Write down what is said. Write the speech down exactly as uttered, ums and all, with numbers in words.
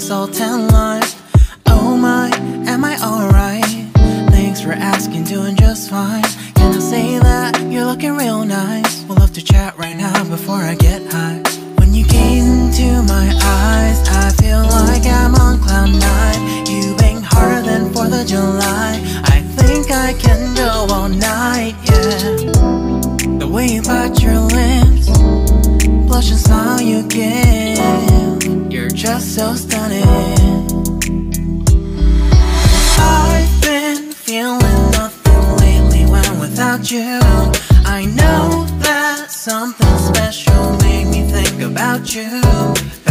so tan lines. Oh my, am I alright? Thanks for asking, doing just fine. Can I say that you're looking real nice? We'll love to chat right now before I get high. When you gaze into my eyes, I feel like I'm on cloud nine. You bang harder than fourth of July. I think I can go all night, yeah. The way you bite your lips, blush and smile you give, you're just so stunning. I've been feeling nothing lately when without you. I know that something special made me think about you.